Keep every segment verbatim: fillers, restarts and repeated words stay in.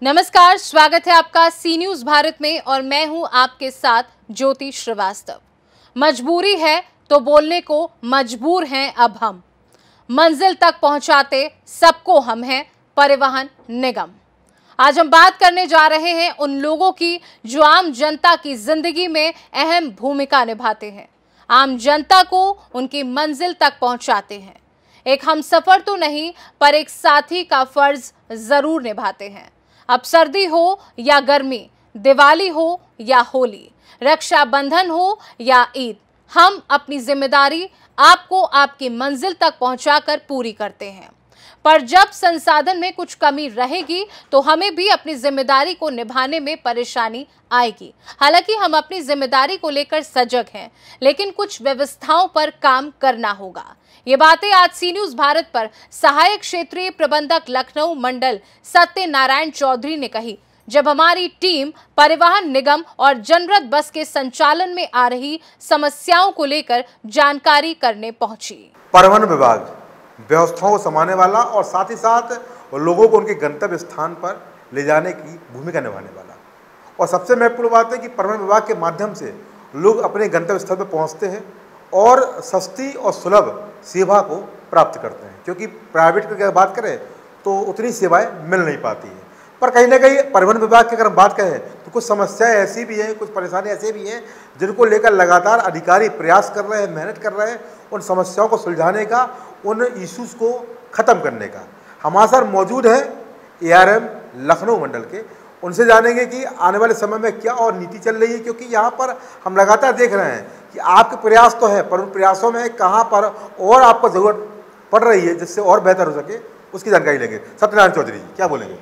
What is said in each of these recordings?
नमस्कार, स्वागत है आपका सी न्यूज भारत में और मैं हूं आपके साथ ज्योति श्रीवास्तव। मजबूरी है तो बोलने को मजबूर हैं अब हम, मंजिल तक पहुंचाते सबको हम हैं परिवहन निगम। आज हम बात करने जा रहे हैं उन लोगों की जो आम जनता की जिंदगी में अहम भूमिका निभाते हैं, आम जनता को उनकी मंजिल तक पहुंचाते हैं। एक हमसफर तो नहीं पर एक साथी का फर्ज जरूर निभाते हैं। अब सर्दी हो या गर्मी, दिवाली हो या होली, रक्षाबंधन हो या ईद, हम अपनी जिम्मेदारी आपको आपकी मंजिल तक पहुंचाकर पूरी करते हैं। पर जब संसाधन में कुछ कमी रहेगी तो हमें भी अपनी जिम्मेदारी को निभाने में परेशानी आएगी। हालांकि हम अपनी जिम्मेदारी को लेकर सजग हैं, लेकिन कुछ व्यवस्थाओं पर काम करना होगा। ये बातें आज सी न्यूज भारत पर सहायक क्षेत्रीय प्रबंधक लखनऊ मंडल सत्यनारायण चौधरी ने कही, जब हमारी टीम परिवहन निगम और जनरत बस के संचालन में आ रही समस्याओं को लेकर जानकारी करने पहुंची। परिवहन विभाग व्यवस्थाओं को संभालने वाला और साथ ही साथ लोगों को उनके गंतव्य स्थान पर ले जाने की भूमिका निभाने वाला। और सबसे महत्वपूर्ण बात है कि परिवहन विभाग के माध्यम से लोग अपने गंतव्य स्थल पर पहुंचते हैं और सस्ती और सुलभ सेवा को प्राप्त करते हैं, क्योंकि प्राइवेट की अगर बात करें तो उतनी सेवाएं मिल नहीं पाती हैं। पर कहीं ना कहीं परिवहन विभाग की अगर हम बात करें तो कुछ समस्याएं ऐसी भी हैं, कुछ परेशानी ऐसी भी हैं जिनको लेकर लगातार अधिकारी प्रयास कर रहे हैं, मेहनत कर रहे हैं उन समस्याओं को सुलझाने का, उन इश्यूज़ को ख़त्म करने का। हमारे साथ मौजूद है ए आर एम लखनऊ मंडल के, उनसे जानेंगे कि आने वाले समय में क्या और नीति चल रही है, क्योंकि यहाँ पर हम लगातार देख रहे हैं कि आपके प्रयास तो है पर उन प्रयासों में कहाँ पर और आपको ज़रूरत पड़ रही है जिससे और बेहतर हो सके, उसकी जानकारी लेंगे। सत्यनारायण चौधरी जी क्या बोलेंगे?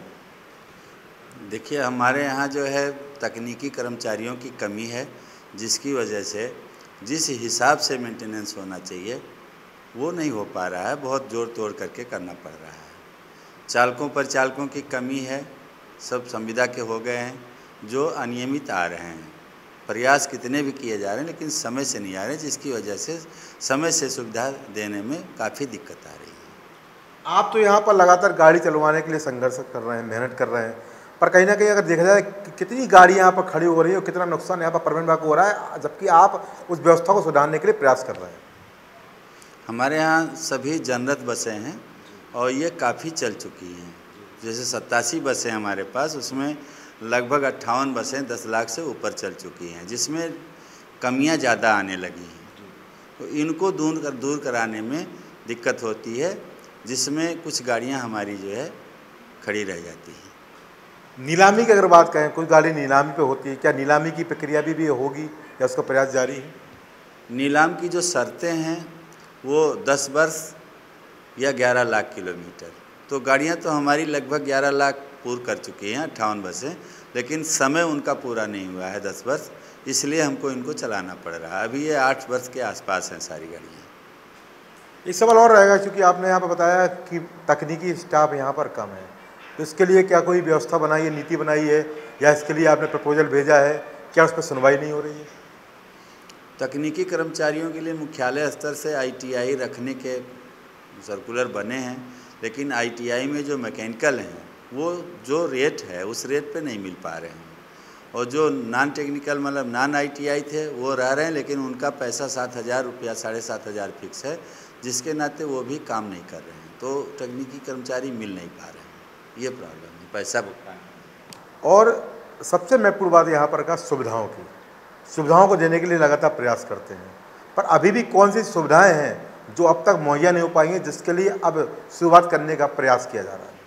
देखिए, हमारे यहाँ जो है तकनीकी कर्मचारियों की कमी है, जिसकी वजह से जिस हिसाब से मेंटेनेंस होना चाहिए वो नहीं हो पा रहा है, बहुत जोर तोड़ करके करना पड़ रहा है। चालकों पर चालकों की कमी है, सब संविदा के हो गए हैं जो अनियमित आ रहे हैं। प्रयास कितने भी किए जा रहे हैं लेकिन समय से नहीं आ रहे, जिसकी वजह से समय से सुविधा देने में काफ़ी दिक्कत आ रही है। आप तो यहाँ पर लगातार गाड़ी चलवाने के लिए संघर्ष कर रहे हैं, मेहनत कर रहे हैं, पर कहीं ना कहीं अगर देखा जाए कि कितनी गाड़ी यहाँ पर खड़ी हो रही है और कितना नुकसान यहाँ पर परिवहन विभाग को हो रहा है, जबकि आप उस व्यवस्था को सुधारने के लिए प्रयास कर रहे हैं। हमारे यहाँ सभी जनरत बसें हैं और ये काफ़ी चल चुकी हैं। जैसे सत्तासी बसें हमारे पास, उसमें लगभग अट्ठावन बसें दस लाख से ऊपर चल चुकी हैं, जिसमें कमियां ज़्यादा आने लगी हैं। तो इनको दूर कर दूर कराने में दिक्कत होती है, जिसमें कुछ गाड़ियां हमारी जो है खड़ी रह जाती हैं। नीलामी की अगर बात करें, कुछ गाड़ी नीलामी पे होती है, क्या नीलामी की प्रक्रिया भी, भी होगी या उसका प्रयास जारी है? नीलाम की जो शर्तें हैं वो दस वर्ष या ग्यारह लाख किलोमीटर, तो गाड़ियां तो हमारी लगभग ग्यारह लाख पूर्ण कर चुकी हैं, अट्ठावन बसें, लेकिन समय उनका पूरा नहीं हुआ है दस वर्ष, इसलिए हमको इनको चलाना पड़ रहा है। अभी ये आठ वर्ष के आसपास हैं सारी गाड़ियाँ। एक सवाल और रहेगा, क्योंकि आपने यहाँ पर बताया कि तकनीकी स्टाफ यहाँ पर कम है, तो इसके लिए क्या कोई व्यवस्था बनाई है, नीति बनाई है, या इसके लिए आपने प्रपोजल भेजा है? क्या उस पर सुनवाई नहीं हो रही है? तकनीकी कर्मचारियों के लिए मुख्यालय स्तर से आई टी आई रखने के सर्कुलर बने हैं, लेकिन आई टी आई में जो मैकेनिकल हैं वो जो रेट है उस रेट पे नहीं मिल पा रहे हैं, और जो नॉन टेक्निकल मतलब नॉन आई टी आई थे वो रह रहे हैं, लेकिन उनका पैसा सात हज़ार रुपया साढ़े सात हज़ार फिक्स है, जिसके नाते वो भी काम नहीं कर रहे हैं। तो तकनीकी कर्मचारी मिल नहीं पा रहे हैं, ये प्रॉब्लम है, पैसा भुगतान। और सबसे महत्वपूर्ण बात यहाँ पर का सुविधाओं की, सुविधाओं को देने के लिए लगातार प्रयास करते हैं, पर अभी भी कौन सी सुविधाएँ हैं जो अब तक मुहैया नहीं हो पाई हैं, जिसके लिए अब शुरुआत करने का प्रयास किया जा रहा है?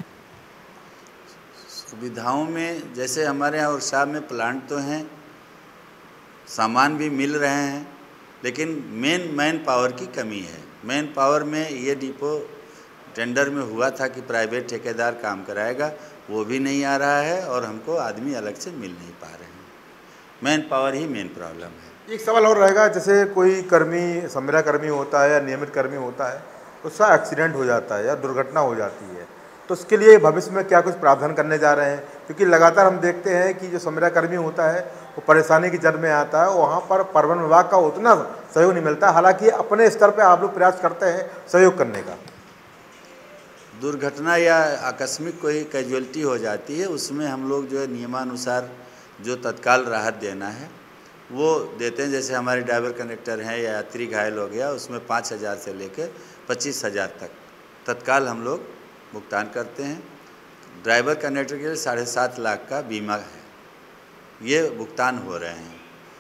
सुविधाओं में जैसे हमारे यहाँ वर्कशॉप में प्लांट तो हैं, सामान भी मिल रहे हैं, लेकिन मेन मैन पावर की कमी है। मैन पावर में ये डिपो टेंडर में हुआ था कि प्राइवेट ठेकेदार काम कराएगा, वो भी नहीं आ रहा है और हमको आदमी अलग से मिल नहीं पा रहे हैं। मैन पावर ही मेन प्रॉब्लम है। एक सवाल और रहेगा, जैसे कोई कर्मी संविदा कर्मी होता है या नियमित कर्मी होता है, उसका एक्सीडेंट हो जाता है या दुर्घटना हो जाती है, तो उसके लिए भविष्य में क्या कुछ प्रावधान करने जा रहे हैं? क्योंकि लगातार हम देखते हैं कि जो संविदा कर्मी होता है वो परेशानी की जद में आता है, वहाँ पर परिवहन विभाग का उतना सहयोग नहीं मिलता। हालांकि अपने स्तर पर आप लोग प्रयास करते हैं सहयोग करने का। दुर्घटना या आकस्मिक कोई कैजुअलिटी हो जाती है, उसमें हम लोग जो है नियमानुसार जो तत्काल राहत देना है वो देते हैं। जैसे हमारे ड्राइवर कंडक्टर हैं या यात्री घायल हो गया, उसमें पाँच हज़ार से लेकर पच्चीस हज़ार तक तत्काल हम लोग भुगतान करते हैं। ड्राइवर कंडक्टर के लिए साढ़े सात लाख का बीमा है, ये भुगतान हो रहे हैं।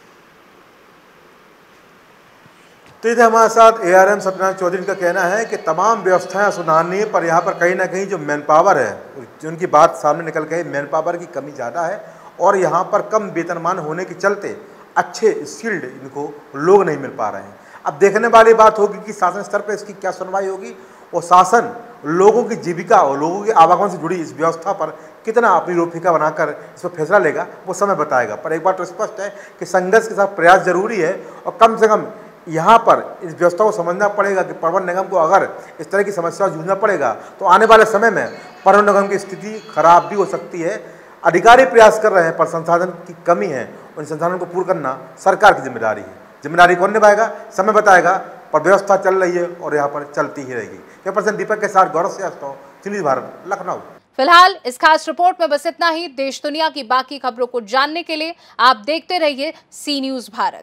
तो इधर हमारे साथ A R M Satyanarayan Chaudhary का कहना है कि तमाम व्यवस्थाएं सुधारनी है, पर यहाँ पर कहीं ना कहीं जो मैन पावर है, उनकी बात सामने निकल गई, मैन पावर की कमी ज़्यादा है और यहाँ पर कम वेतनमान होने के चलते अच्छे स्किल्ड इनको लोग नहीं मिल पा रहे हैं। अब देखने वाली बात होगी कि शासन स्तर पर इसकी क्या सुनवाई होगी और शासन लोगों की जीविका और लोगों के आवागमन से जुड़ी इस व्यवस्था पर कितना अपनी रूपरेखा बनाकर इस पर फैसला लेगा, वो समय बताएगा। पर एक बात तो स्पष्ट है कि संघर्ष के साथ प्रयास जरूरी है और कम से कम यहाँ पर इस व्यवस्था को समझना पड़ेगा कि परिवहन निगम को अगर इस तरह की समस्या जूझना पड़ेगा तो आने वाले समय में परिवहन निगम की स्थिति खराब भी हो सकती है। अधिकारी प्रयास कर रहे हैं पर संसाधन की कमी है, उन संसाधनों को पूर्ण करना सरकार की जिम्मेदारी है। जिम्मेदारी कौन निभाएगा, समय बताएगा, पर व्यवस्था चल रही है और यहाँ पर चलती ही रहेगी। ये पर्सन दीपक के साथ गौरव श्रीवास्तव, सी न्यूज़ भारत, लखनऊ। फिलहाल इस खास रिपोर्ट में बस इतना ही। देश दुनिया की बाकी खबरों को जानने के लिए आप देखते रहिए सी न्यूज़ भारत।